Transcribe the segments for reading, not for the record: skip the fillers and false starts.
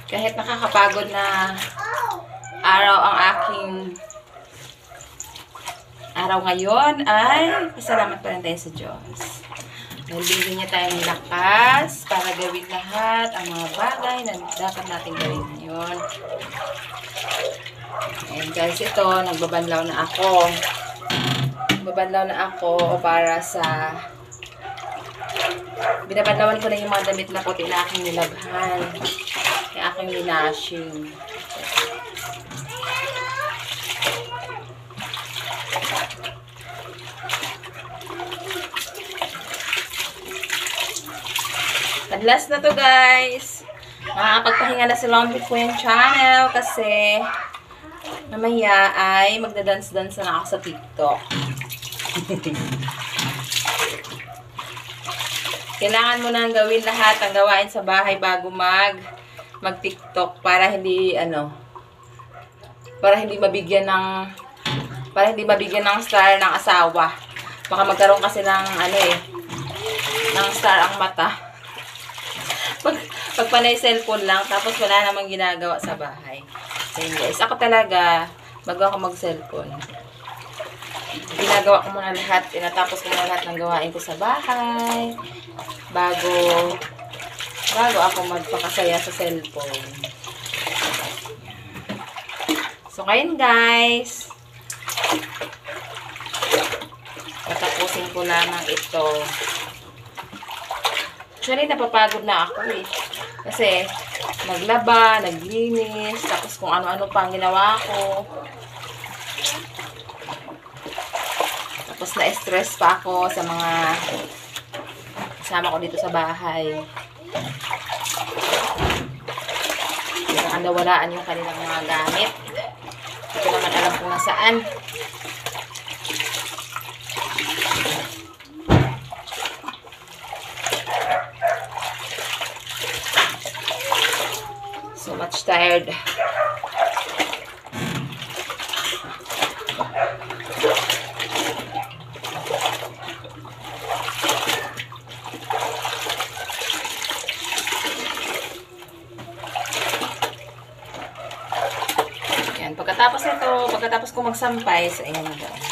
Kahit nakakapagod na araw ang aking araw ngayon, ay pasalamat pa rin tayo sa Diyos. Nalibigyan niya tayong lakas para gawin lahat ang mga bagay na dapat natin gawin ngayon. Ayan guys, ito, nagbabanlaw na ako. Nagbabanlaw na ako para sa... Binabanlawan ko na yung mga damit na puti na aking nilabhan. Yung aking linashing. At last na to guys. Makakapagpahinga na si Lombit ko yung channel kasi mamaya ay magdadance-dance na ako sa TikTok. Kailangan mo nang gawin lahat ang gawain sa bahay bago mag-TikTok para hindi mabigyan ng star ng asawa. Baka magkaroon kasi ng ng star ang mata. Pag panay cellphone lang, tapos wala namang ginagawa sa bahay. So guys, ako talaga, bago ako mag-cellphone, ginagawa ko muna lahat, tinatapos ko muna lahat ng gawain ko sa bahay, bago ako magpakasaya sa cellphone. So ngayon guys, patapusin ko lamang ito. Actually, napapagod na ako eh. Kasi, naglaba, naglinis, tapos kung ano-ano pa ang ginawa ko. Tapos na-stress pa ako sa mga kasama ko dito sa bahay. Kaya nawalaan yung kanilang mga gamit. Hindi ko naman alam kung nasaan. So much tired. Yan, pagkatapos ko magsampay, so ayan na guys.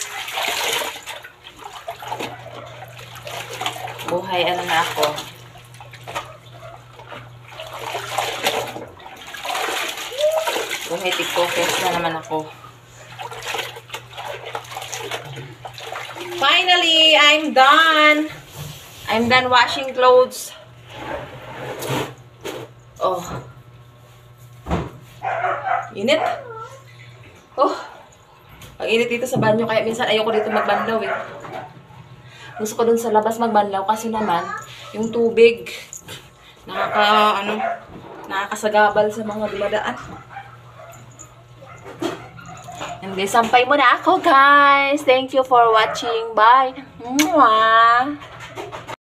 Buhay na ako. Buhay TikTokers na naman ako. Finally, I'm done. I'm done washing clothes. Oh. Init. Oh. Ang init dito sa banyo, kaya minsan ayoko dito magbanlaw eh. Gusto ko dun sa labas magbanlaw kasi naman yung tubig nakakasagabal sa mga dumadaan. And guys, sampay mo na ako guys. Thank you for watching. Bye. Mwah.